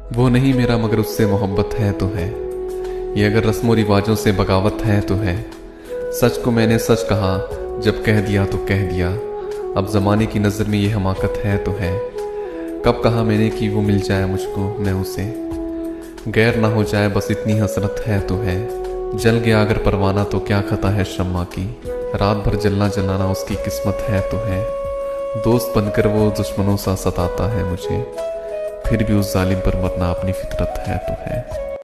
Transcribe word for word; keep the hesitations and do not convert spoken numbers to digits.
वो नहीं मेरा मगर उससे मोहब्बत है तो है, ये अगर रस्मों रिवाजों से बगावत है तो है। सच को मैंने सच कहा, जब कह दिया तो कह दिया, अब ज़माने की नज़र में ये हमाकत है तो है। कब कहा मैंने कि वो मिल जाए मुझको, मैं उसे गैर ना हो जाए, बस इतनी हसरत है तो है। जल गया अगर परवाना तो क्या खता है शम्मा की, रात भर जलना जलाना उसकी किस्मत है तो है। दोस्त बनकर वो दुश्मनों सा सताता है मुझे, फिर भी उस जालिम पर मरना अपनी फितरत है तो है।